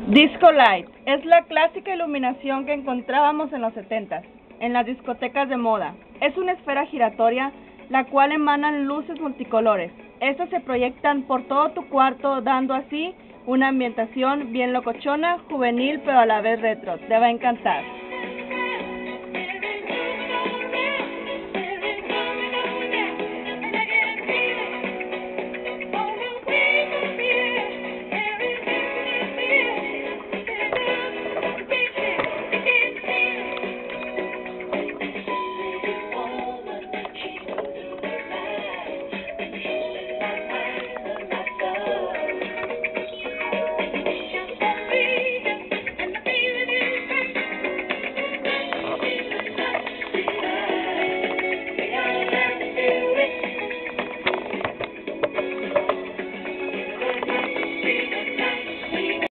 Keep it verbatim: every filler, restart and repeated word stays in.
Disco Light es la clásica iluminación que encontrábamos en los setentas, en las discotecas de moda. Es una esfera giratoria, la cual emanan luces multicolores. Estas se proyectan por todo tu cuarto, dando así una ambientación bien locochona, juvenil, pero a la vez retro. Te va a encantar.